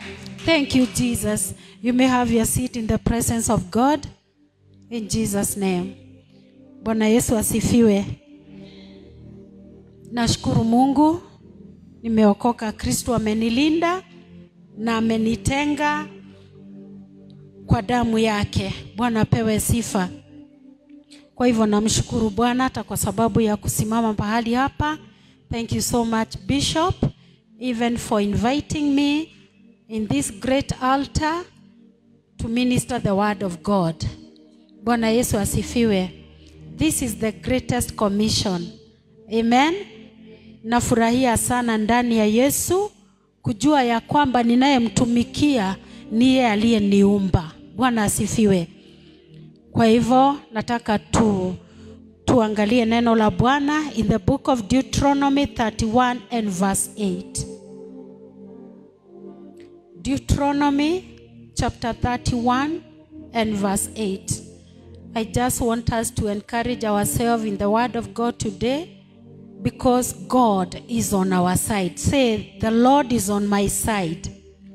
Thank you, Jesus. You may have your seat in the presence of God. In Jesus' name. Bwana Yesu asifiwe. Nashukuru Mungu. Nimeokoka, Kristo amenilinda na amenitenga kwa damu yake. Bwana apewe sifa. Kwa hivyo namshukuru Bwana hata kwa sababu ya kusimama pahali hapa. Thank you so much, Bishop, even for inviting me in this great altar to minister the word of God. Bwana Yesu asifiwe. This is the greatest commission. Amen. Nafurahia sana ndani ya Yesu kujua ya kwamba ninayemtumikia ni yeye aliyeniumba. Bwana asifiwe. Kwa hivyo nataka tuangalie neno la Bwana in the book of Deuteronomy 31 and verse 8. Deuteronomy chapter 31 and verse 8. I just want us to encourage ourselves in the word of God today because God is on our side. Say, the Lord is on my side.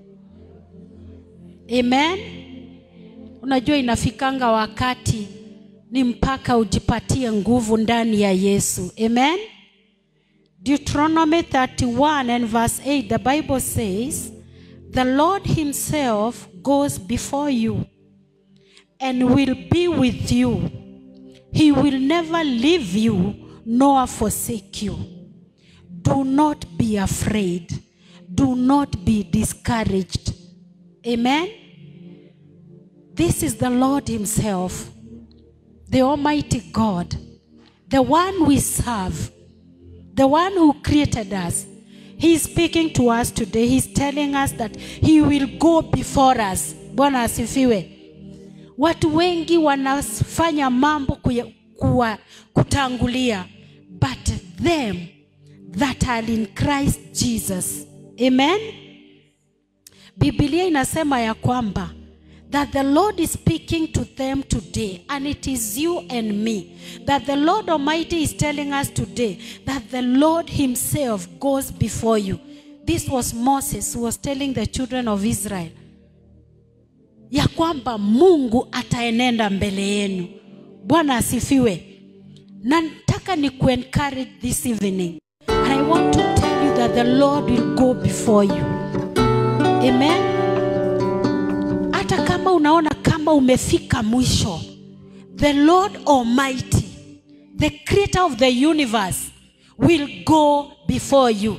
Amen. Unajua inafikanga wakati ni mpaka ujipatie nguvu ndani ya Yesu. Amen. Deuteronomy 31 and verse 8, the Bible says, the Lord himself goes before you and will be with you. He will never leave you nor forsake you. Do not be afraid. Do not be discouraged. Amen. This is the Lord himself, the Almighty God, the one we serve, the one who created us. He is speaking to us today. He's telling us that he will go before us. Bwana asifiwe. Watu wengi wanafanya mambo kutangulia, but them that are in Christ Jesus. Amen. Biblia inasema ya kwamba that the Lord is speaking to them today, and it is you and me. That the Lord Almighty is telling us today that the Lord himself goes before you. This was Moses who was telling the children of Israel ya kwamba Mungu ataenenda mbele yenu. Bwana asifiwe. Nataka ni encourage this evening, and I want to tell you that the Lord will go before you. Amen. Hata kama unaona kama umefika mwisho, the Lord Almighty, the creator of the universe, will go before you.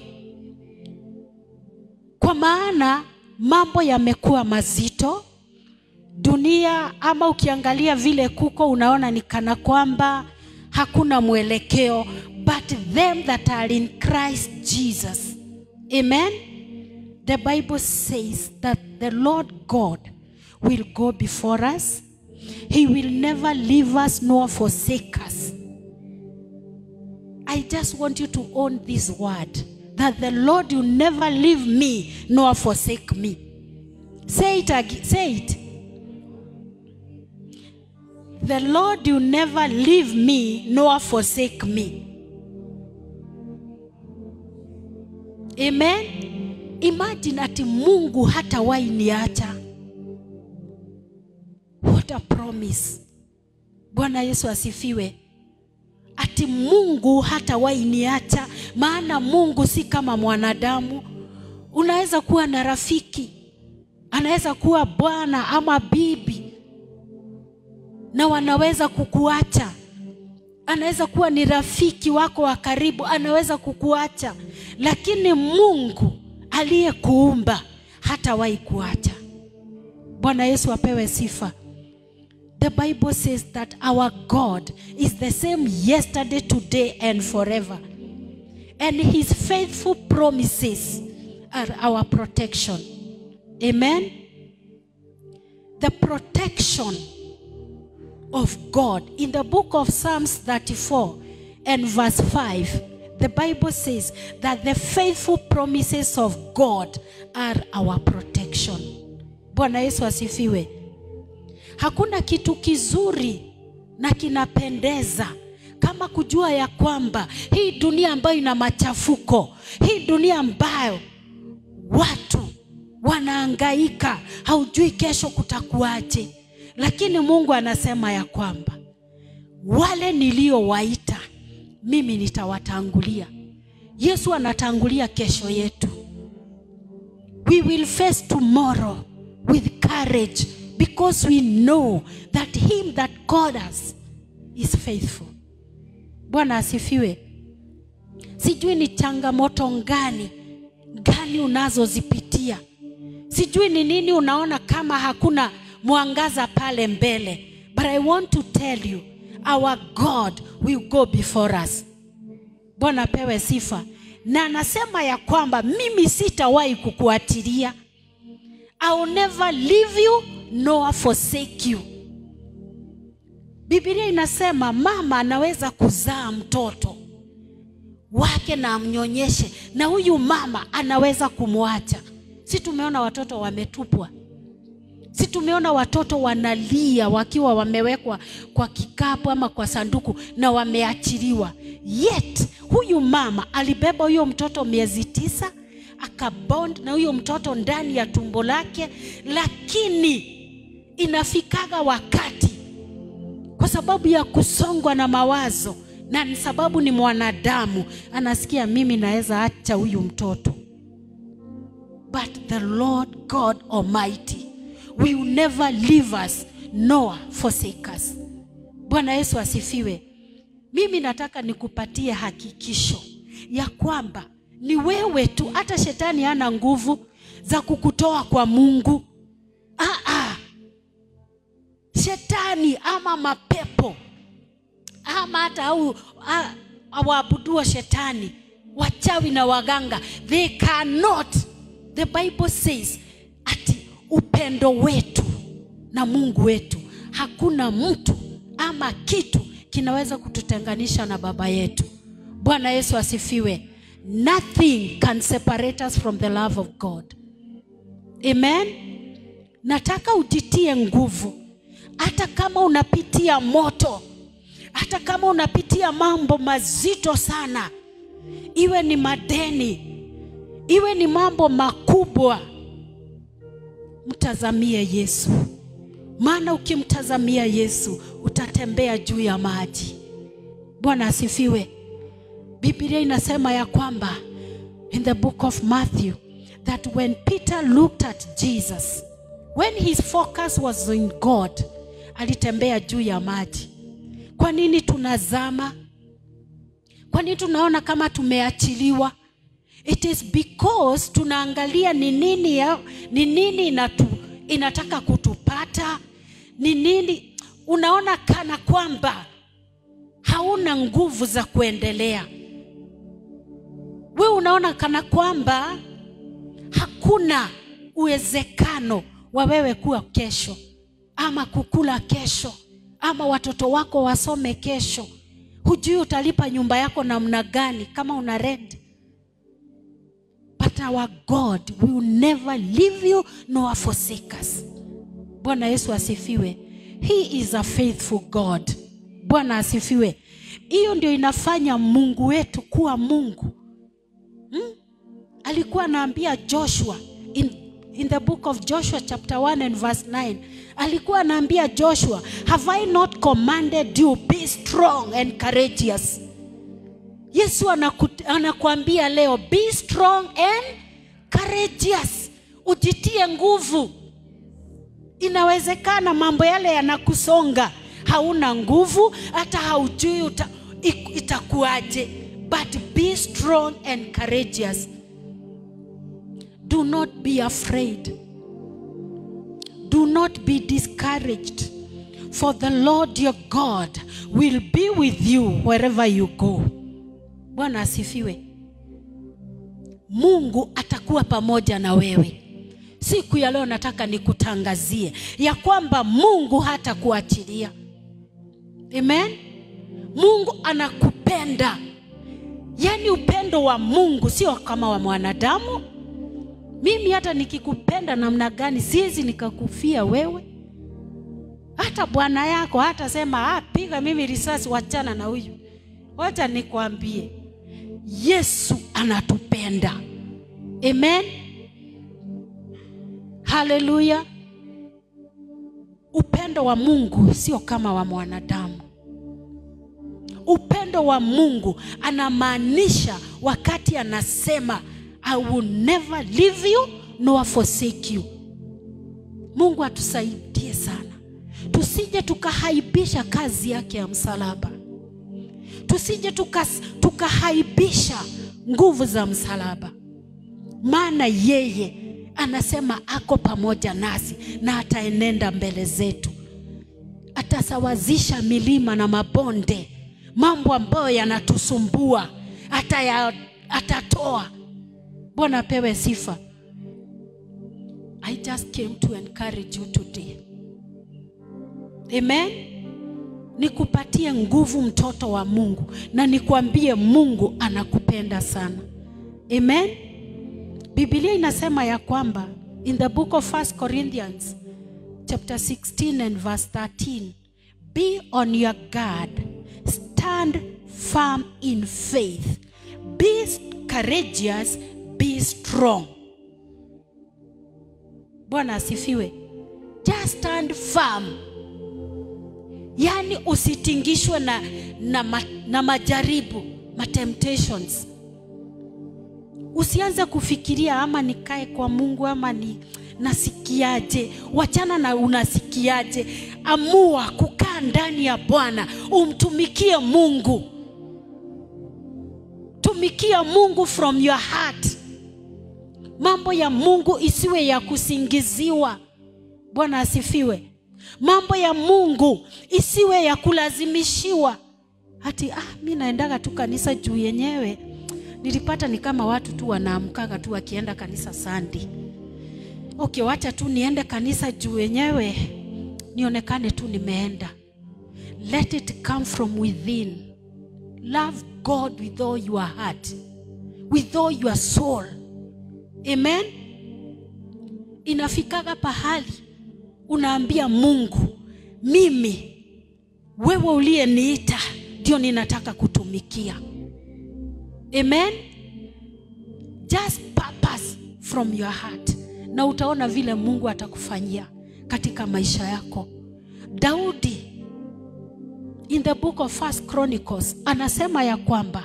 Kwa maana mambo yamekuwa mazito dunia, ama ukiangalia vile kuko unaona ni kana kwamba hakuna mwelekeo, but them that are in Christ Jesus. Amen. The Bible says that the Lord God will go before us. He will never leave us nor forsake us. I just want you to own this word, that the Lord will never leave me nor forsake me. Say it again. Say it. The Lord will never leave me nor forsake me. Amen. Imagine ati Mungu hatawahi niacha. What a promise. Bwana Yesu asifiwe. Ati Mungu hatawahi niacha, maana Mungu si kama mwanadamu. Unaweza kuwa na rafiki, anaweza kuwa bwana ama bibi, na wanaweza kukuacha. Anaweza kuwa ni rafiki wako wa karibu, anaweza kukuacha. Lakini Mungu aliyekuumba hatawahi kuacha. Bwana Yesu apewe sifa. The Bible says that our God is the same yesterday, today, and forever. And his faithful promises are our protection. Amen. The protection of God. In the book of Psalms 34 and verse 5, the Bible says that the faithful promises of God are our protection. Bwana Yesu asifiwe. Hakuna kitu kizuri na kinapendeza kama kujua ya kwamba hii dunia ambayo ina machafuko, hii dunia ambayo watu wanahangaika, haujui kesho kutakuaje. Lakini Mungu anasema ya kwamba wale niliowaita mimi nitawatangulia. Yesu anatangulia kesho yetu. We will face tomorrow with courage because we know that him that called us is faithful. Bwana asifiwe. Sijui ni changamoto gani unazozipitia. Sijui ni nini unaona kama hakuna mwangaza pale mbele. But I want to tell you, our God will go before us. Bwana pewe sifa. Na anasema ya kwamba mimi sitawahi kukuachilia. I will never leave you nor forsake you. Biblia inasema mama anaweza kuzaa mtoto wake na amnyonyeshe, na huyu mama anaweza kumwacha. Si tumeona watoto wametupwa? Si tumeona watoto wanalia wakiwa wamewekwa kwa kikapu ama kwa sanduku na wameachiliwa? Yet huyu mama alibeba huyo mtoto miezi 9, akabond na huyo mtoto ndani ya tumbo lake. Lakini inafikaga wakati, kwa sababu ya kusongwa na mawazo, na ni sababu ni mwanadamu, anasikia mimi naweza acha huyu mtoto. But the Lord God Almighty will never leave us nor forsake us. Bwana Yesu asifiwe. Mimi nataka nikupatie hakikisho ya kwamba ni wewe tu, hata shetani hana nguvu za kukutoa kwa Mungu. Shetani ama mapepo ama hata waabudu shetani, wachawi na waganga, they cannot. The Bible says ati upendo wetu na Mungu wetu, hakuna mtu ama kitu kinaweza kututenganisha na baba yetu. Bwana Yesu asifiwe. Nothing can separate us from the love of God. Amen. Nataka ujitie nguvu. Hata kama unapitia moto, hata kama unapitia mambo mazito sana, iwe ni madeni, iwe ni mambo makubwa, mtazamie Yesu. Maana ukimtazamia Yesu utatembea juu ya maji. Bwana asifiwe. Biblia inasema ya kwamba in the book of Matthew that when Peter looked at Jesus, when his focus was in God, alitembea juu ya maji. Kwa nini tunazama? Kwa nini tunaona kama tumeachiliwa? It is because tunaangalia ni nini inataka kutupata, ni nini. Unaona kana kwamba hauna nguvu za kuendelea. Wewe unaona kana kwamba hakuna uwezekano wa wewe kuwa kesho, ama kukula kesho, ama watoto wako wasome kesho. Hujui utalipa nyumba yako namna gani kama una rent. But our God will never leave you nor forsake us. Bwana Yesu asifiwe. He is a faithful God. Bwana asifiwe. Hiyo ndio inafanya Mungu wetu kuwa Mungu. Alikuwa anaambia Joshua in the book of Joshua chapter 1 and verse 9. Alikuwa anaambia Joshua, have I not commanded you, be strong and courageous? Yesu anakuambia leo, be strong and courageous. Ujitie nguvu. Inawezekana mambo yale yanakusonga, hauna nguvu, hata haujui itakuaje. But be strong and courageous. Do not be afraid. Do not be discouraged. For the Lord your God will be with you wherever you go. Bwana asifiwe. Mungu atakuwa pamoja na wewe. Siku ya leo nataka nikutangazie ya kwamba Mungu hatakuachilia. Amen. Mungu anakupenda. Yani upendo wa Mungu sio kama wa mwanadamu. Mimi hata nikikupenda namna gani siwezi nikakufia wewe. Hata bwana yako hata sema piga mimi risasi, wachana na huyu. Wacha nikwambie, Yesu anatupenda. Amen. Haleluya. Upendo wa Mungu sio kama wa mwanadamu. Upendo wa Mungu anamaanisha wakati anasema I will never leave you nor forsake you. Mungu atusaidie sana. Tusije tukahaibisha kazi yake ya msalaba. Tusije tukahaibisha nguvu za msalaba. Maana yeye anasema ako pamoja nasi na ataenenda mbele zetu. Atasawazisha milima na mabonde. Mambo ambayo yanatusumbua atatoa. Bwana apewe sifa. I just came to encourage you today. Amen. Nikupatie nguvu mtoto wa Mungu, na nikwambie Mungu anakupenda sana. Amen. Biblia inasema ya kwamba in the book of 1 Corinthians chapter 16 and verse 13, be on your guard, stand firm in faith, be courageous, be strong. Bwana asifiwe. Just stand firm. Yani usitingishwe na majaribu, temptations. Usianze kufikiria ama nikae kwa Mungu ama nasikiaje. Wachana na unasikiaje. Amua kukaa ndani ya Bwana, umtumikie Mungu. Tumikia Mungu from your heart. Mambo ya Mungu isiwe ya kusingiziwa. Bwana asifiwe. Mambo ya Mungu isiwe ya kulazimishiwa. Hati mimi naendaga tu kanisa juu yenyewe. Nilipata ni kama watu tu wanaamkaga tu wakienda kanisa Sunday. Okay, wacha tu niende kanisa juu yenyewe nionekane tu nimeenda. Let it come from within. Love God with all your heart, with all your soul. Amen. Inafikaga pahali unaambia Mungu, mimi wewe uliyeniita ndio ninataka kutumikia. Amen. Just purpose from your heart, na utaona vile Mungu atakufanyia katika maisha yako. Daudi in the book of 1 Chronicles anasema ya kwamba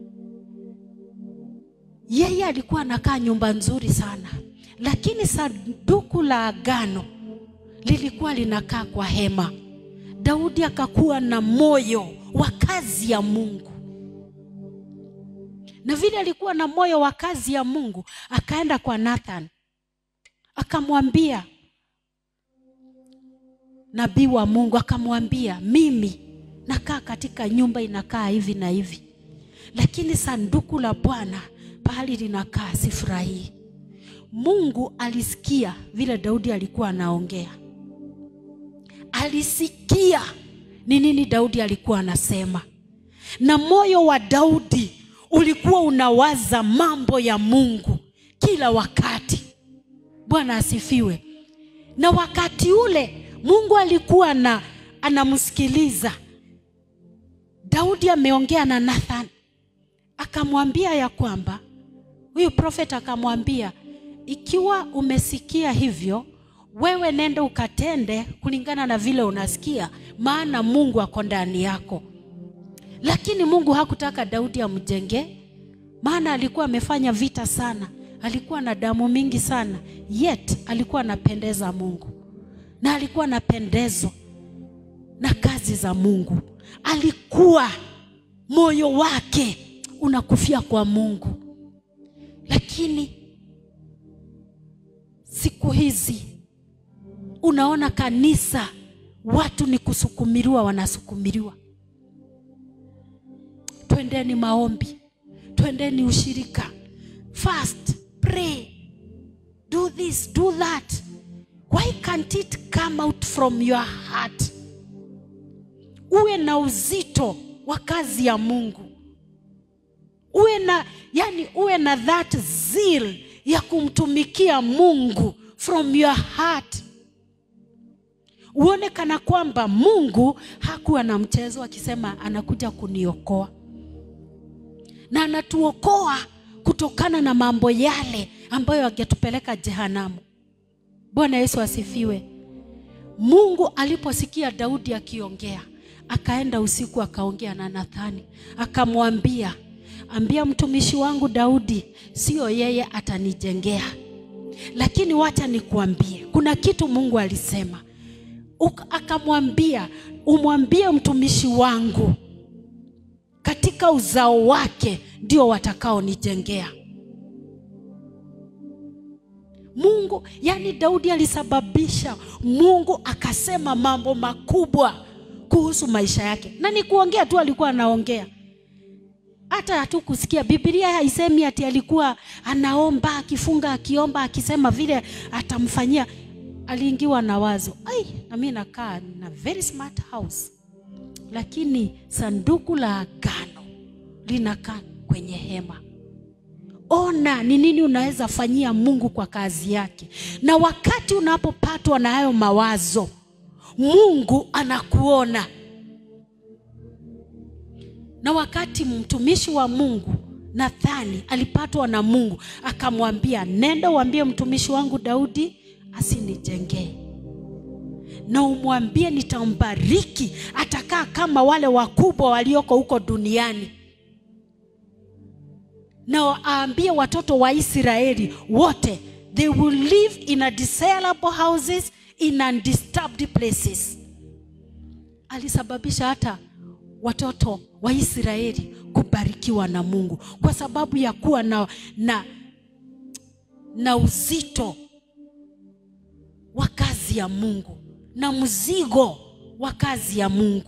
yeye alikuwa anakaa nyumba nzuri sana, lakini sanduku la agano lilikuwa linakaa kwa hema. Daudi akakuwa na moyo wa kazi ya Mungu. Na vile alikuwa na moyo wa kazi ya Mungu, akaenda kwa Nathan. Akamwambia, nabii wa Mungu akamwambia, mimi nakaa katika nyumba inakaa hivi na hivi, lakini sanduku la Bwana pahali linakaa sifurahi. Mungu alisikia vile Daudi alikuwa anaongea. Alisikia ni nini Daudi alikuwa anasema. Na moyo wa Daudi ulikuwa unawaza mambo ya Mungu kila wakati. Bwana asifiwe. Na wakati ule Mungu alikuwa anamsikiliza. Daudi ameongea na Nathan. Akamwambia ya kwamba, huyu prophet akamwambia, ikiwa umesikia hivyo, wewe nenda ukatende kulingana na vile unasikia, maana Mungu ako ndani yako. Lakini Mungu hakutaka Daudi amjenge, maana alikuwa amefanya vita sana, alikuwa na damu mingi sana, yet alikuwa anapendeza Mungu. Na alikuwa anapendezwa na kazi za Mungu. Alikuwa moyo wake unakufia kwa Mungu. Lakini siku hizi unaona kanisa watu ni kusukumiriwa, wanasukumiriwa. Twendeni maombi, twendeni ushirika, fast, pray, do this, do that. Why can't it come out from your heart? Uwe na uzito wa kazi ya Mungu. Uwe na that zeal ya kumtumikia Mungu from your heart. Uone kana kwamba Mungu hakuwa na mchezo akisema anakuja kuniokoa. Na anatuokoa kutokana na mambo yale ambayo yangetupeleka jehanamu. Bwana Yesu asifiwe. Mungu aliposikia Daudi akiongea, akaenda usiku akaongea na Nathani, akamwambia, ambia mtumishi wangu Daudi, sio yeye atanijengea, lakini wacha nikuambie, kuna kitu Mungu alisema. Akamwambia, umwambie mtumishi wangu, katika uzao wake ndio watakao nijengea. Mungu, yani Daudi alisababisha Mungu akasema mambo makubwa kuhusu maisha yake. Na ni kuongea tu alikuwa anaongea. Hata hatukusikia. Biblia haisemi ati alikuwa anaomba, akifunga, akiomba, akisema vile atamfanyia. Aliingiwa na wazo. Na mimi nakaa na very smart house, lakini sanduku la agano linakaa kwenye hema. Ona ni nini unaweza fanyia Mungu kwa kazi yake. Na wakati unapopatwa na hayo mawazo, Mungu anakuona. Na wakati mtumishi wa Mungu Nathani alipatwa na Mungu, akamwambia, nenda uambie mtumishi wangu Daudi asinijengee, na umwambie nitambariki, atakaa kama wale wakubwa walioko huko duniani. Na aambie watoto wa Israeli wote, they will live in a desirable houses, in undisturbed places. Alisababisha hata watoto wa Israeli kubarikiwa na Mungu kwa sababu ya kuwa na uzito wa kazi ya Mungu, na mzigo wa kazi ya Mungu.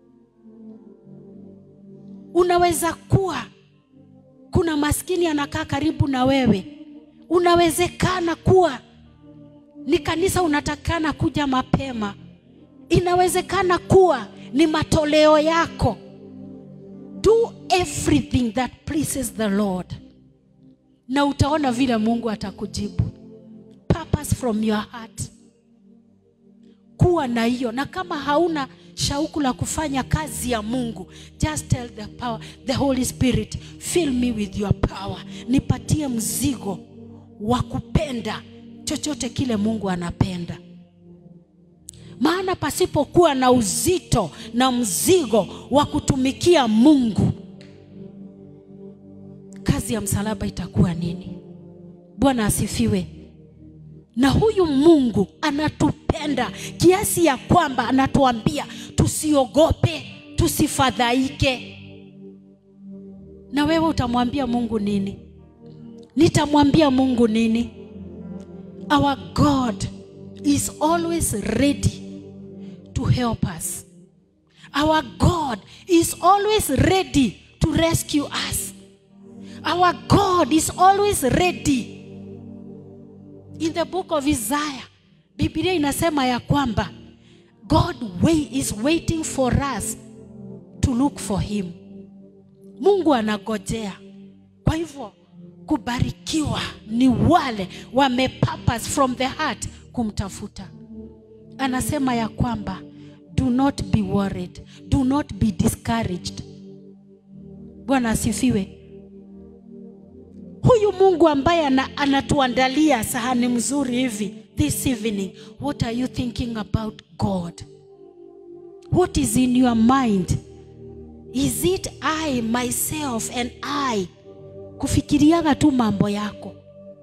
Unaweza kuwa kuna maskini anakaa karibu na wewe. Unawezekana kuwa ni kanisa unatakana kuja mapema. Inawezekana kuwa ni matoleo yako. Do everything that pleases the Lord, na utaona vile Mungu atakujibu. Purpose from your heart. Kuwa na hiyo. Na kama hauna shauku la kufanya kazi ya Mungu, just tell the Holy Spirit, fill me with your power. Nipatie mzigo wa kupenda chochote kile Mungu anapenda. Maana pasipokuwa na uzito na mzigo wa kutumikia Mungu, kazi ya msalaba itakuwa nini? Bwana asifiwe. Na huyu Mungu anatupenda kiasi ya kwamba anatuambia tusiogope, tusifadhaike. Na wewe utamwambia Mungu nini? Nitamwambia Mungu nini? Our God is always ready to help us. Our God is always ready to rescue us. Our God is always ready. In the book of Isaiah, Biblia inasema ya kwamba God is waiting for us to look for him. Mungu anagojea. Kwa hivyo kubarikiwa ni wale wamepurpose from the heart kumtafuta. Anasema ya kwamba do not be worried, do not be discouraged. Bwana asifiwe. Huyu Mungu ambaye anatuandalia sahani mzuri hivi this evening, what are you thinking about God? What is in your mind? Is it I, myself and I? Kufikiriaga tu mambo yako.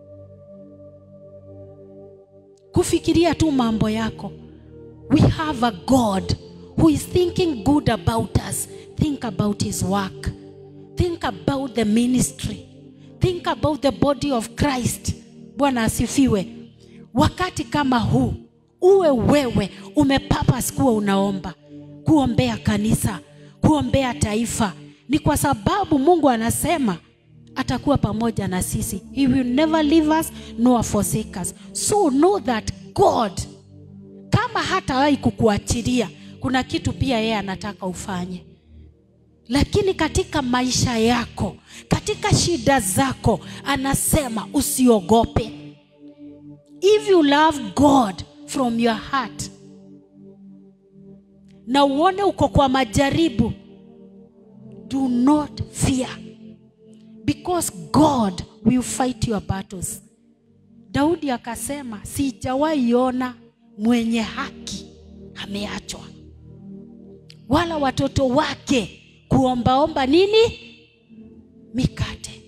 Kufikiria tu mambo yako. We have a God who is thinking good about us. Think about his work. Think about the ministry. Think about the body of Christ. Bwana asifiwe. Wakati kama huu, uwe wewe umepurpose kuwa unaomba, kuombea kanisa, kuombea taifa, ni kwa sababu Mungu anasema atakuwa pamoja na sisi. He will never leave us nor forsake us. So know that God, kama hatawahi kukuachilia, kuna kitu pia yeye anataka ufanye. Lakini katika maisha yako, katika shida zako, anasema usiogope. If you love God from your heart, na uone uko kwa majaribu, do not fear, because God will fight your battles. Daudi akasema, sijawahi ona mwenye haki ameachwa, wala watoto wake kuombaomba nini? Mikate.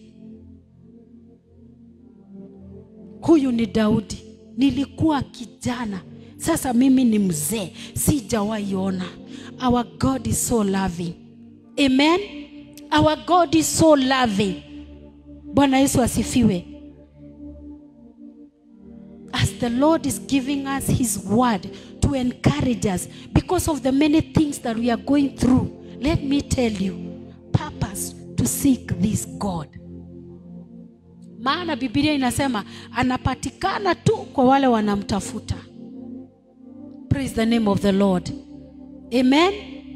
Huyu ni Daudi. Nilikuwa kijana, sasa mimi ni mzee, sijawahi ona. Our God is so loving. Amen. Our God is so loving. Bwana Yesu asifiwe. As the Lord is giving us his word to encourage us because of the many things that we are going through, let me tell you, purpose to seek this God. Maana Biblia inasema anapatikana tu kwa wale wanamtafuta. Praise the name of the Lord. Amen.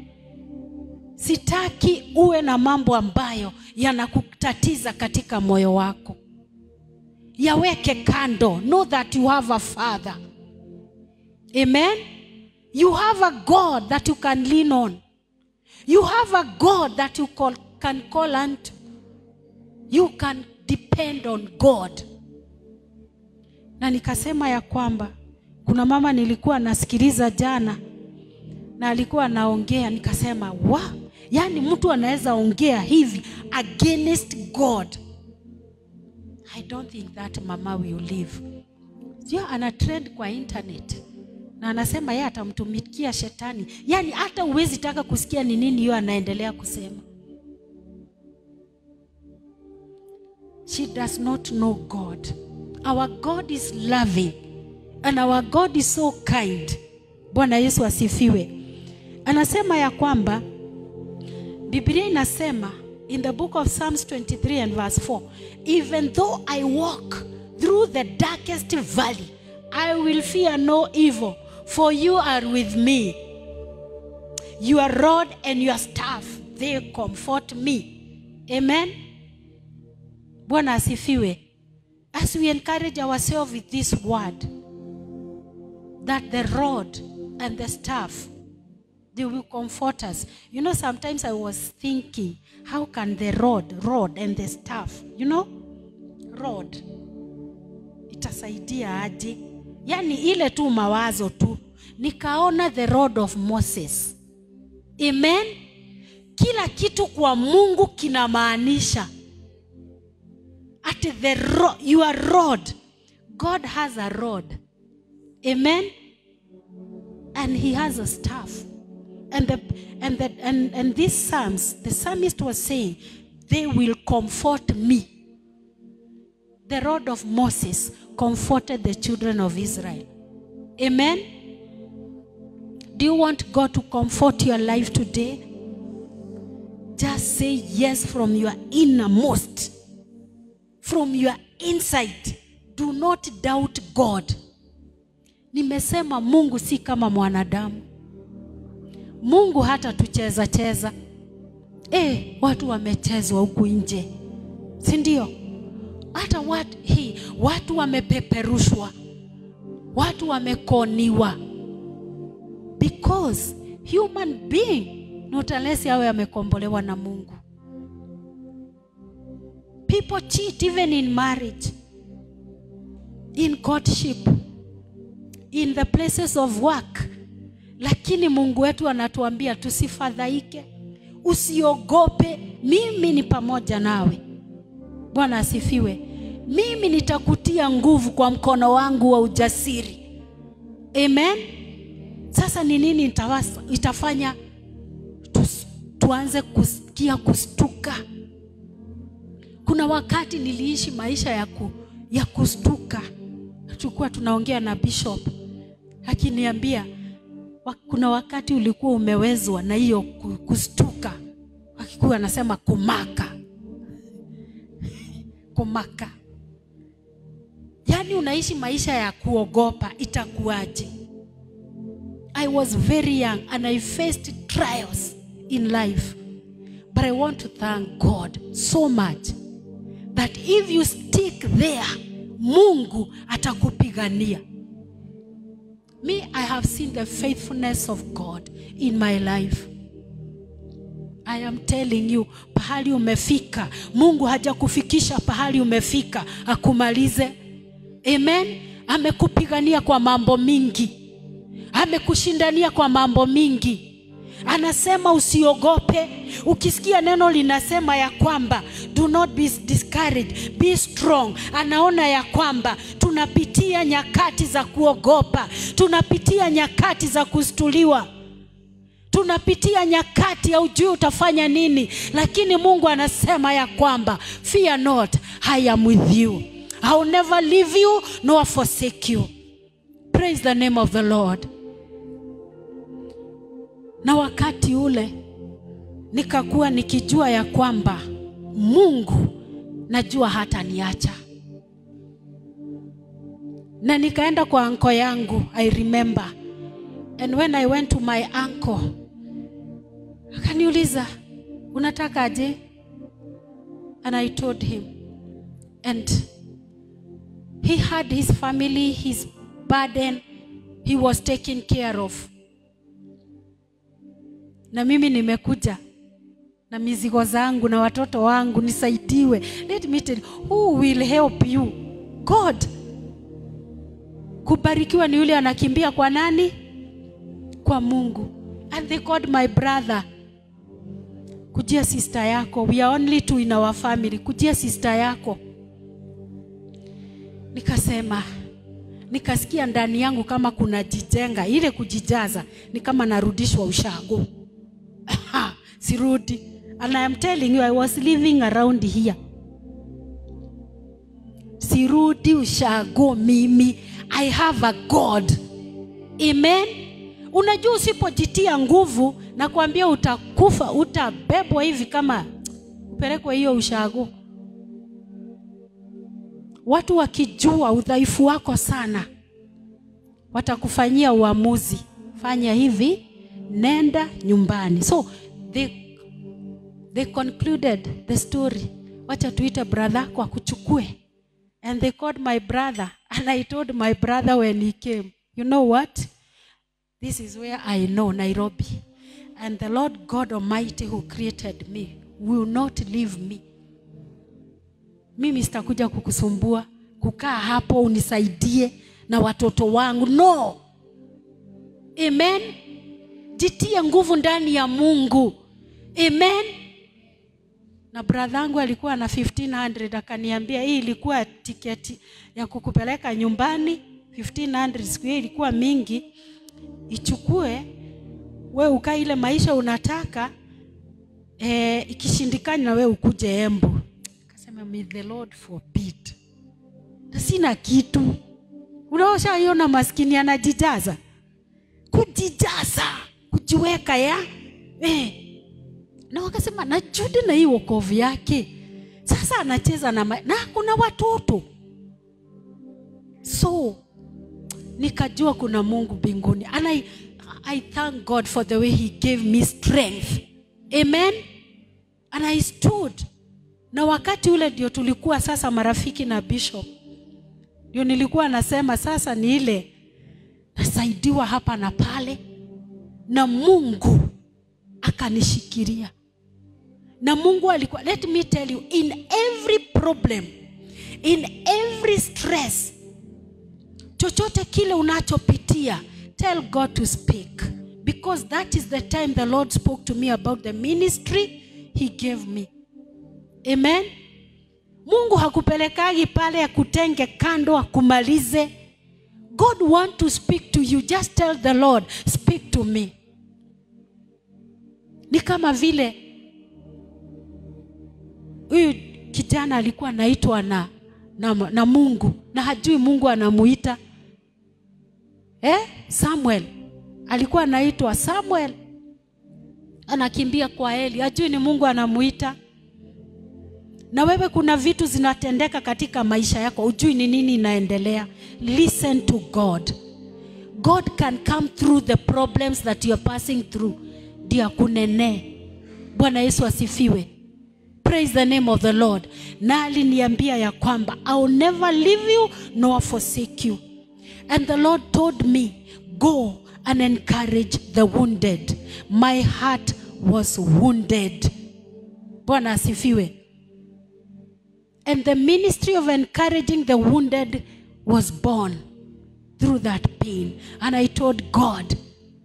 Sitaki uwe na mambo ambayo yanakutatiza katika moyo wako. Yaweke kando. Know that you have a Father. Amen. You have a God that you can lean on. You have a God that you can call unto. You can depend on God. Na nikasema ya kwamba kuna mama nilikuwa nasikiliza jana na alikuwa anaongea, nikasema yani mtu anaweza ongea hivi against God. I don't think that mama will live. Sio ana trend kwa internet na anasema yeye atamtumikia shetani. Yani hata uwezi taka kusikia ni nini hiyo anaendelea kusema. She does not know God. Our God is loving and our God is so kind. Bwana Yesu asifiwe. Anasema ya kwamba Biblia inasema in the book of Psalms 23 and verse 4, even though I walk through the darkest valley, I will fear no evil, for you are with me. Your rod and your staff, they comfort me. Amen. Bwana asifiwe. As we encourage ourselves with this word, that the rod and the staff, they will comfort us. You know, sometimes I was thinking, how can the rod and the staff, you know, rod, itasaidia aje? Yani ile tu mawazo tu. Nikaona the rod of Moses. Amen. Kila kitu kwa Mungu kinamaanisha. At the your rod, God has a rod. Amen. And he has a staff. And these psalms, the psalmist was saying, they will comfort me. The rod of Moses comforted the children of Israel. Amen. Do you want God to comfort your life today? Just say yes from your innermost. From your inside. Do not doubt God. Nimesema Mungu si kama mwanadamu. Mungu hata tucheza cheza. Watu wamechezwa huku nje. Si ndio? Hata watu wamepeperushwa. Watu wamekoniwa. Because human being, not unless yawe amekombolewa na Mungu. People cheat even in marriage, in courtship, in the places of work. Lakini Mungu wetu anatuambia tusifadhaike, usiogope, mimi ni pamoja nawe. Bwana asifiwe. Mimi nitakutia nguvu kwa mkono wangu wa ujasiri. Amen. Sasa ni nini itafanya tuanze kusikia kustuka? Kuna wakati niliishi maisha ya kustuka. Tulikuwa tunaongea na bishop, akiniambia kuna wakati ulikuwa umewezwa na hiyo kustuka. Akikuwa anasema kumaka. Kumaka. Yani unaishi maisha ya kuogopa, itakuaje? I was very young and I faced trials in life. But I want to thank God so much that if you stick there, Mungu atakupigania. Me, I have seen the faithfulness of God in my life. I am telling you, pahali umefika, Mungu hajakufikisha pahali umefika akumalize. Amen. Amekupigania kwa mambo mingi. Amekushindania kwa mambo mingi. Anasema usiogope. Ukisikia neno linasema ya kwamba do not be discouraged, be strong. Anaona ya kwamba tunapitia nyakati za kuogopa. Tunapitia nyakati za kustuliwa. Tunapitia nyakati ya ujui utafanya nini. Lakini Mungu anasema ya kwamba fear not, I am with you. I will never leave you nor forsake you. Praise the name of the Lord. Na wakati ule nikakuwa nikijua ya kwamba Mungu najua hata niacha. Na nikaenda kwa uncle yangu, I remember. And when I went to my uncle, akaniuliza, unataka aje? And I told him. And he had his family, his burden, he was taking care of. Na mimi nimekuja na mizigo zangu na watoto wangu, nisaidiwe. Let me tell you, who will help you? God. Kubarikiwa ni yule anakimbia kwa nani? Kwa Mungu. And they called my brother. Kujia sister yako. We are only two in our family. Kujia sister yako. Nikasema, nikasikia ndani yangu kama kuna jijenga. Ile kujijaza ni kama narudishwa ushago. Sirudi. And I am telling you, I was living around here. Sirudi ushago mimi. I have a God. Amen. Unajua usipojitia nguvu na kuambia utakufa, utabebwa hivi kama upelekwe hiyo ushago. Watu wakijua udhaifu wako sana, watakufanyia uamuzi. Fanya hivi, nenda nyumbani. So they concluded the story. Wacha tuite brother kwa kuchukue. And they called my brother. And I told my brother when he came, you know what? This is where I know Nairobi. And the Lord God Almighty who created me will not leave me. Mimi sitakuja kukusumbua, kukaa hapo unisaidie na watoto wangu. No. Amen. Jitie nguvu ndani ya Mungu. Amen. Na brother yangu alikuwa na 1500, akaniambia hii ilikuwa tiketi ya kukupeleka nyumbani. 1500 siku hiyo ilikuwa mingi. Ichukue wewe ukae ile maisha unataka, ikishindikana na wewe ukuje Embu. Akasema may the Lord forbid. Na sina kitu. Unaoshaona maskini anajijaza. Kujijaza, kujiweka ya na wakasema na Jude na hii wokovu yake sasa anacheza na kuna watoto. So nikajua kuna Mungu mbinguni. And I thank God for the way he gave me strength. Amen. And I stood. Na wakati ule ndio tulikuwa sasa marafiki na bishop. Ndio nilikuwa nasema sasa ni ile nasaidiwa hapa na pale. Na Mungu akanishikilia. Na Mungu alikuwa, let me tell you, in every problem, in every stress, chochote kile unachopitia, tell God to speak. Because that is the time the Lord spoke to me about the ministry he gave me. Amen. Mungu hakupelekagi pale ya kutenge kando akumalize. God want to speak to you. Just tell the Lord, speak to me. Ni kama vile huyu kijana alikuwa anaitwa na Mungu na hajui Mungu anamuita. Samuel alikuwa anaitwa Samuel, anakimbia kwa Eli, hajui ni Mungu anamuita. Na wewe kuna vitu zinatendeka katika maisha yako, hujui ni nini inaendelea. Listen to God. God can come through the problems that you are passing through. Dia kunene. Bwana Yesu asifiwe. Praise the name of the Lord. Na aliniambia ya kwamba I will never leave you nor forsake you. And the Lord told me, go and encourage the wounded. My heart was wounded. Bwana asifiwe. And the ministry of encouraging the wounded was born through that pain. And I told God,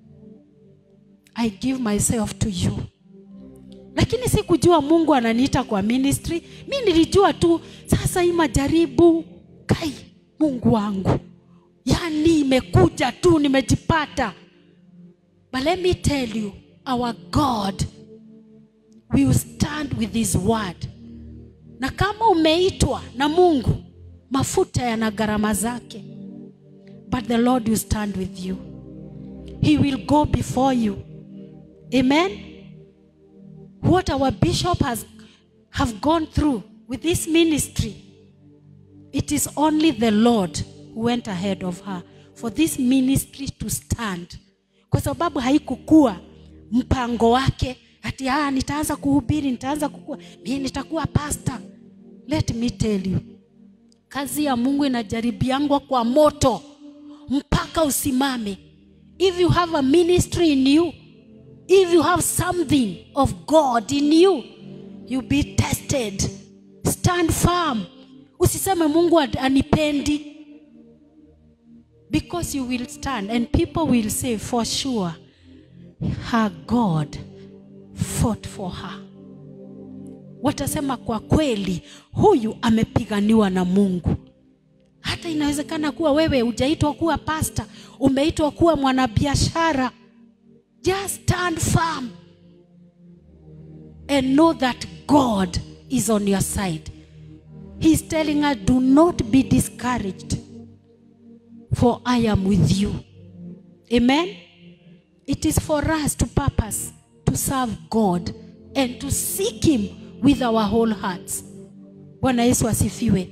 I give myself to you. Lakini sikujua Mungu ananiita kwa ministry. Mimi nilijua tu sasa hii majaribu, kai Mungu wangu, yani imekuja tu, nimejipata. But let me tell you, our God will stand with his word. Na kama umeitwa na Mungu, mafuta yana gharama zake. But the Lord will stand with you. He will go before you. Amen. What our bishop have gone through with this ministry, it is only the Lord who went ahead of her for this ministry to stand. Kwa sababu haikukuwa mpango wake ati nitaanza kuhubiri, nitaanza kukua, mimi nitakuwa pastor. Let me tell you, kazi ya Mungu inajaribiangwa kwa moto mpaka usimame. If you have a ministry in you, if you have something of God in you, you'll be tested. Stand firm. Usiseme Mungu anipendi. Because you will stand and people will say for sure, her God fought for her. Watasema kwa kweli, huyu amepiganiwa na Mungu. Hata inawezekana kuwa wewe hujaitwa kuwa pastor, umeitwa kuwa mwanabiashara. Just stand firm and know that God is on your side. He's telling us, do not be discouraged, for I am with you. Amen. It is for us to purpose to serve God and to seek him with our whole hearts. Bwana Yesu asifiwe.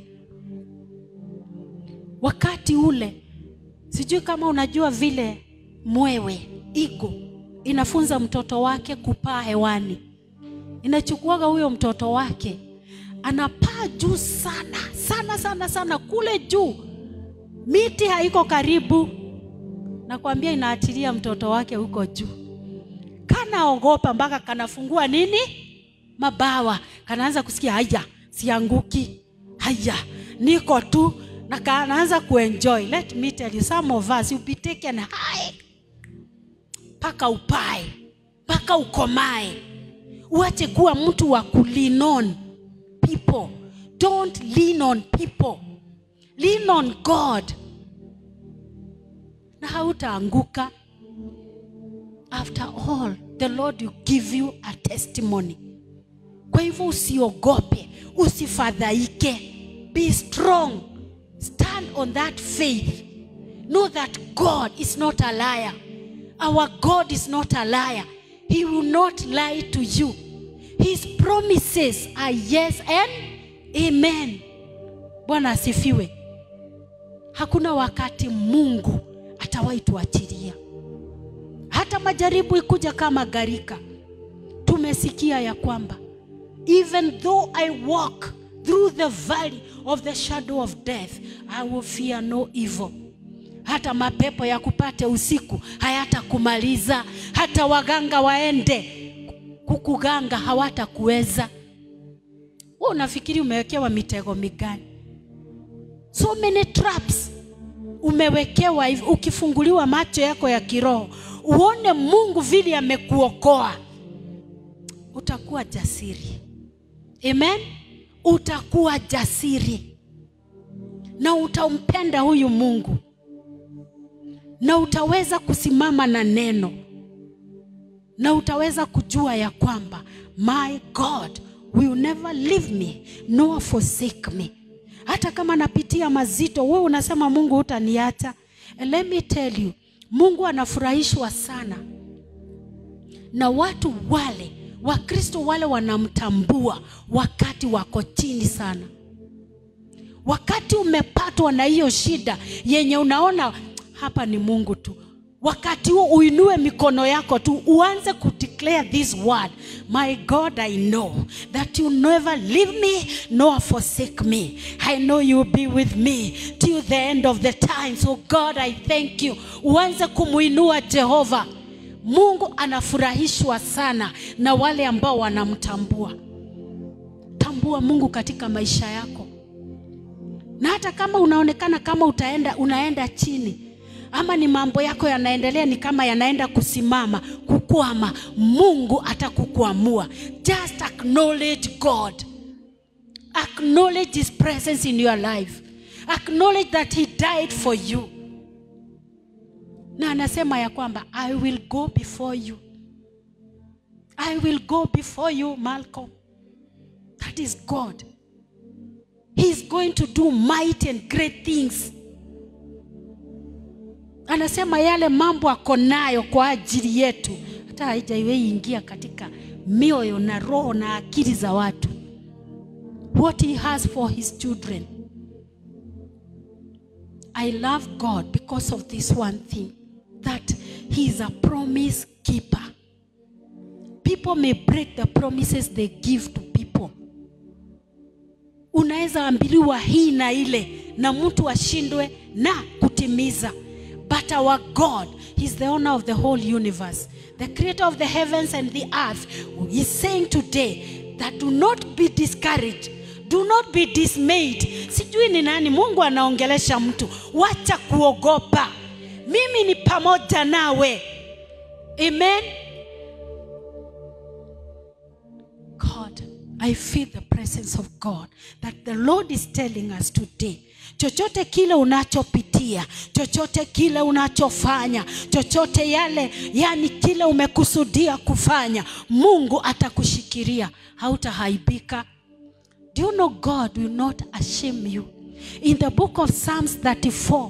Wakati ule, sijui kama unajua vile mwewe, eagle, inafunza mtoto wake kupaa hewani. Inachukuaga huyo mtoto wake, anapaa juu sana, sana sana sana, kule juu. Miti haiko karibu. Nakwambia inaachilia mtoto wake huko juu. Kana ogopa mpaka kanafungua nini? Mabawa. Kanaanza kusikia, haya, sianguki. Haya, niko tu. Na kanaanza kuenjoy. Let me tell you, some of us, you'll be taken high. Paka upae. Paka ukomae. Uache kuwa mtu wa lean on people. Don't lean on people. Lean on God. Na hautaanguka. After all, the Lord will give you a testimony. Kwa hivyo usiogope, usifadhaike. Be strong. Stand on that faith. Know that God is not a liar. Our God is not a liar. He will not lie to you. His promises are yes and amen. Bwana asifiwe. Hakuna wakati Mungu atawahi tuachilia. Hata majaribu ikuja kama gharika, tumesikia ya kwamba even though I walk through the valley of the shadow of death, I will fear no evil. Hata mapepo ya kupate usiku hayatakumaliza. Hata waganga waende kukuganga hawatakuweza. Wewe unafikiri umewekewa mitego migani? So many traps umewekewa hivi. Ukifunguliwa macho yako ya kiroho, uone Mungu vile amekuokoa, utakuwa jasiri. Amen. Utakuwa jasiri. Na utampenda huyu Mungu. Na utaweza kusimama na neno. Na utaweza kujua ya kwamba my God will never leave me nor forsake me. Hata kama napitia mazito, wewe unasema Mungu hutaniacha. And let me tell you, Mungu anafurahishwa sana na watu wale, Wakristo wale wanamtambua wakati wako chini sana. Wakati umepatwa na hiyo shida yenye unaona hapa ni Mungu tu, wakati huo uinue mikono yako tu, uanze declare this word. My God, I know that you never leave me nor forsake me. I know you will be with me till the end of the time. So God, I thank you. Uanze kumuinua Jehova. Mungu anafurahishwa sana na wale ambao wanamtambua. Tambua Mungu katika maisha yako. Na hata kama unaonekana kama unaenda chini, ama ni mambo yako yanaendelea ni kama yanaenda kusimama, kukwama, Mungu atakukwamua. Just acknowledge God. Acknowledge his presence in your life. Acknowledge that he died for you. Na anasema ya kwamba I will go before you. I will go before you, Malcolm. That is God. He is going to do mighty and great things. Anasema yale mambo ako nayo kwa ajili yetu hata haijaiwahi ingia katika mioyo na roho na akili za watu. What he has for his children. I love God because of this one thing, that he is a promise keeper. People may break the promises they give to people. Unaweza ambiliwa hii na ile na mtu ashindwe na kutimiza. But our God, he's the owner of the whole universe, the creator of the heavens and the earth. He's saying today that do not be discouraged. Do not be dismayed. Sijui ni nani Mungu anaongelesha mtu. Wacha kuogopa. Mimi ni pamoja nawe. Amen. God, I feel the presence of God, that the Lord is telling us today. Chochote kile unachopitia, chochote kile unachofanya, chochote yale, yani kile umekusudia kufanya, Mungu atakushikilia, hautahaibika. Do you know God will not shame you? In the book of Psalms 34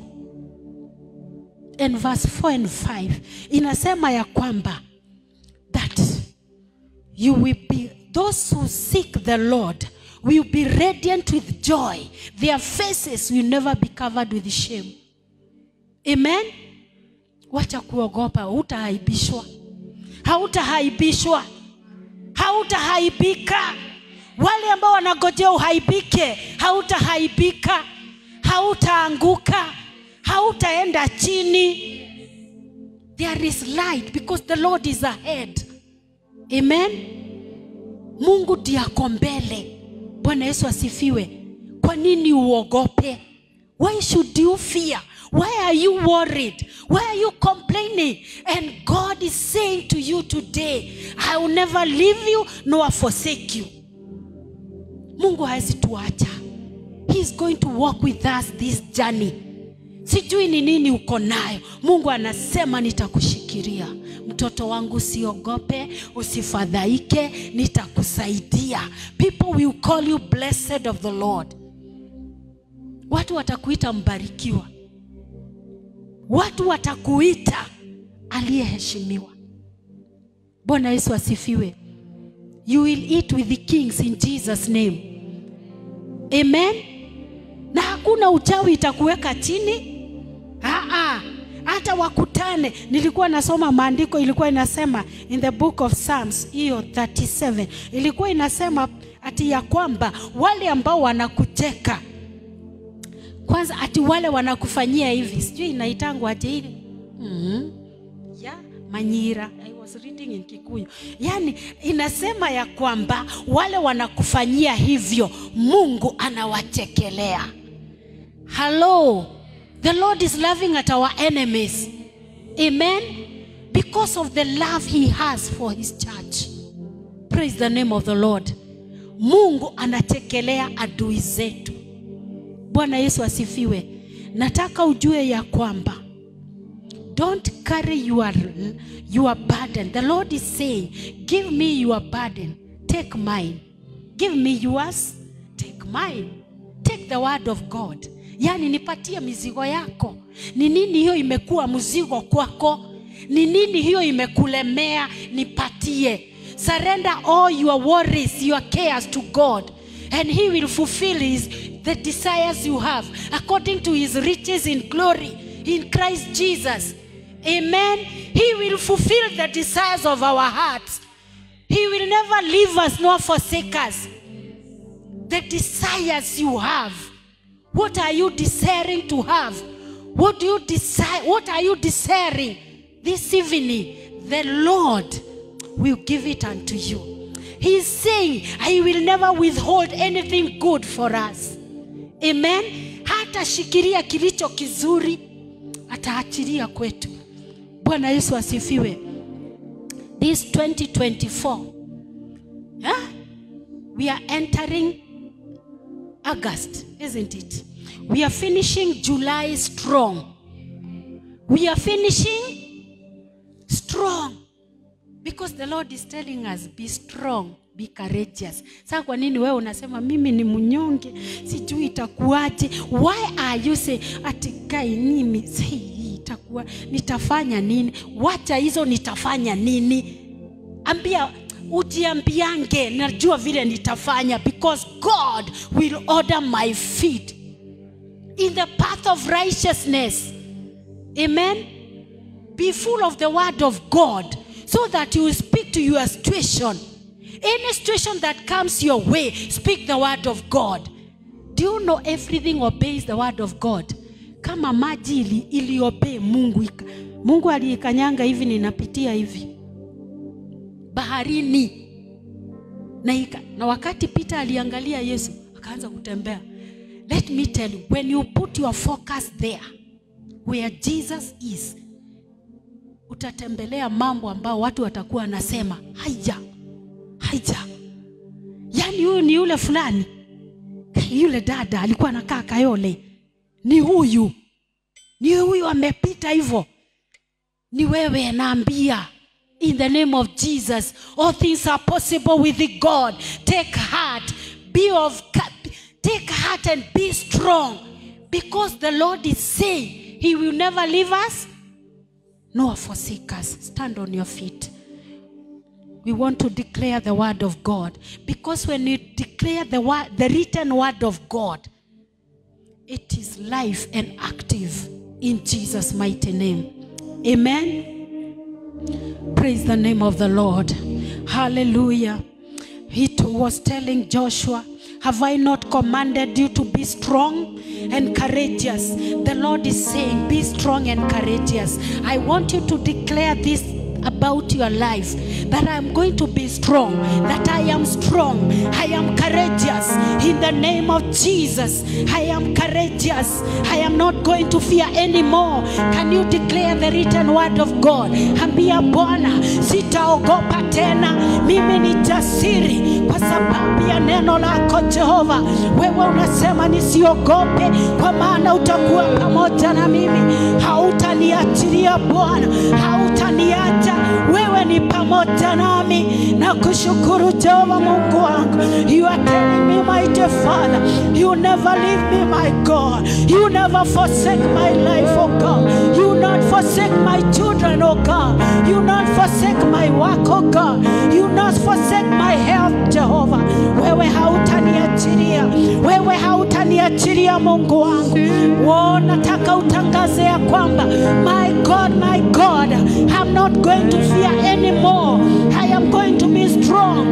and verse 4 and 5, inasema ya kwamba that you will be, those who seek the Lord will be radiant with joy. Their faces will never be covered with shame. Amen. Wacha kuogopa, hutahaibishwa. Hautahaibishwa. Hautahaibika. Wale ambao wanagojea uhaibike, hautahaibika. Hautaanguka. Hautaenda chini. There is light because the Lord is ahead. Amen. Mungu ndiye ako mbele. Bwana Yesu asifiwe. Kwa nini uogope? Why should you fear? Why are you worried? Why are you complaining? And God is saying to you today, I will never leave you nor forsake you. Mungu hawezi tuacha. He is going to walk with us this journey. Sijui ni nini uko nayo. Mungu anasema nitakushikilia. Mtoto wangu usiogope, usifadhaike, nitakusaidia. People will call you blessed of the Lord. Watu watakuita mbarikiwa. Watu watakuita aliyeheshimiwa. Bwana Yesu asifiwe. You will eat with the kings in Jesus name. Amen. Na hakuna uchawi itakuweka chini. Hata wakutane. Nilikuwa nasoma maandiko, ilikuwa inasema in the book of Psalms hiyo 37, ilikuwa inasema ati ya kwamba wale ambao wanakucheka, kwanza ati wale wanakufanyia hivi, sijui inaitangwa aje ile manyira. I was reading in Kikuyu. Yani inasema ya kwamba wale wanakufanyia hivyo, Mungu anawachekelea. Hello. The Lord is laughing at our enemies. Amen. Because of the love he has for his church. Praise the name of the Lord. Mungu anachekelea adui zetu. Bwana Yesu asifiwe. Nataka ujue ya kwamba don't carry your burden. The Lord is saying, give me your burden, take mine. Give me yours, take mine. Take the word of God. Yani nipatie mizigo yako. Ni nini hiyo imekuwa mzigo kwako? Ni nini hiyo imekulemea? Nipatie. Surrender all your worries, your cares to God, and he will fulfill the desires you have according to his riches in glory in Christ Jesus. Amen. He will fulfill the desires of our hearts. He will never leave us nor forsake us. The desires you have. What are you desiring to have? What do you desire? What are you desiring this evening? The Lord will give it unto you. He is saying, I will never withhold anything good for us. Amen. hata shikilia kilicho kizuri, ataachilia kwetu. Bwana Yesu asifiwe. This 2024, we are entering August, isn't it? We are finishing July strong. We are finishing strong because the Lord is telling us, be strong, be courageous. Sasa kwa nini wewe unasema mimi ni mnyonge, sijui itakuaje? Why are you say atikai mimi itakuwa nitafanya nini? Wacha hizo nitafanya nini. Ambia, ujiambiange najua vile nitafanya, because God will order my feet in the path of righteousness. Amen. Be full of the word of God so that you will speak to your situation. Any situation that comes your way, speak the word of God. Do you know everything obeys the word of God? Kama maji ili obey Mungu. Mungu aliikanyanga hivi, ninapitia hivi baharini. Na wakati Peter aliangalia Yesu, akaanza kutembea. Let me tell you, when you put your focus there where Jesus is, utatembelea mambo ambao watu watakuwa wanasema haya. Yani huyu ni yule fulani, yule dada alikuwa anakaa Kayole, ni huyu amepita hivyo. Ni wewe naambia, in the name of Jesus, all things are possible with God. Take heart, take heart and be strong, because the Lord is saying He will never leave us nor forsake us. Stand on your feet. We want to declare the word of God, because when you declare the written word of God, it is life and active in Jesus' mighty name. Amen. Praise the name of the Lord. Hallelujah. He was telling Joshua, have I not commanded you to be strong and courageous? The Lord is saying, be strong and courageous. I want you to declare this about your life, that I am going to be strong, that I am strong, I am courageous in the name of Jesus. I am courageous. I am not going to fear anymore. Can you declare the written word of God? Ambia Bwana, sitaogopa tena, mimi ni jasiri kwa sababu ya neno lako Jehova. Wewe unasema nisiogope, kwa maana utakuwa pamoja na mimi. Hautaniachilia Bwana, hautaniacha. Wewe ni pamoja nami. Na kushukuru Jehova Mungu wangu. You are telling me, mighty Father, you never leave me, my God. You never forsake my life, oh God. You not forsake my children, oh God. You not forsake my work, oh God. You not forsake my health, Jehovah. Wewe hautaniachilia. Wewe hautaniachilia Mungu wangu. Nataka utangaze ya kwamba, my God, I'm not going to fear anymore. I am going to be strong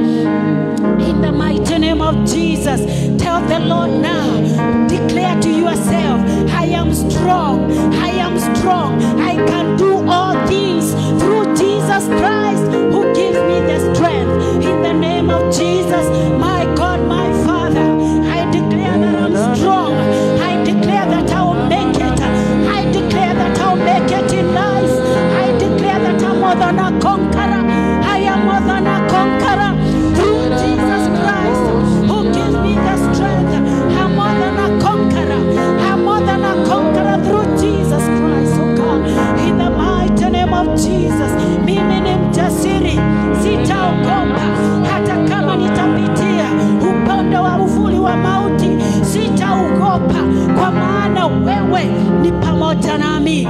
in the mighty name of Jesus. Tell the Lord now, declare to yourself, I am strong, I am strong. I can do all things through Jesus Christ who gives me the strength. In the name of Jesus, my God, my Father, I declare that I'm strong. I declare that I will make it. I declare that I will make it in life. I declare that I'm more than a conqueror. I am more than a conqueror through Jesus Christ who gives me the strength. I'm more than a conqueror. I'm more than a conqueror through Jesus Christ, oh God. In the mighty name of Jesus, mimi ni mjasiri, sitaogopa hata kama nitapitia upande wa uvuli wa mauti. Sitaogopa kwa maana wewe ni pamoja nami.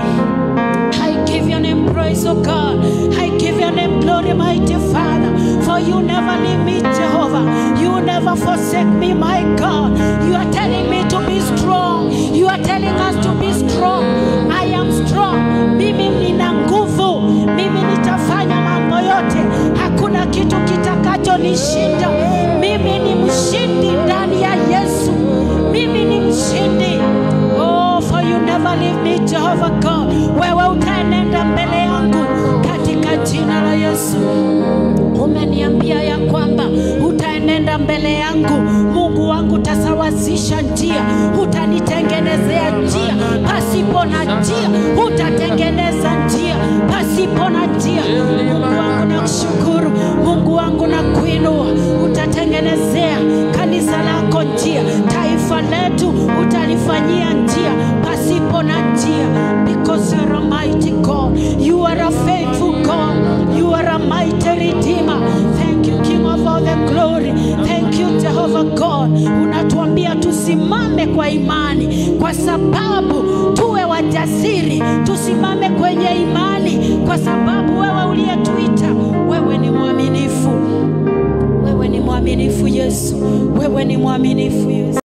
I give your name praise, oh God. I give your name glory, mighty Father. For you never leave me, Jehovah. You never forsake me, my God. You are telling me to be strong. You are telling us to be strong. I am strong. Mimi nina nguvu. Mimi nitafanya mambo yote. Hakuna kitu kitakacho nishinda. Mimi ni mshindi ndani ya Yesu. Mimi ni mshindi. Oh, for you never leave me, Jehovah God. Wewe utaenenda mbele yangu katika jina la Yesu. Umeniambia ya kwamba utaenenda mbele yangu. Mungu wangu tasawa utasawazisha njia, utanitengenezea njia pasipo na njia, utatengeneza njia pasipo na njia. Mungu wangu nakushukuru, Mungu wangu nakuinua, utatengenezea kanisa lako njia, taifa letu utalifanyia njia pasipo na njia, because you are a mighty God, you are a faithful God, you are a mighty Redeemer. Thank you, King of all the glory. Thank you, Jehovah God. Unatuambia tusimame kwa imani, kwa sababu tuwe wajasiri, tusimame kwenye imani, kwa sababu wewe uliyetuita, wewe ni mwaminifu. Wewe ni mwaminifu Yesu, wewe ni mwaminifu Yesu.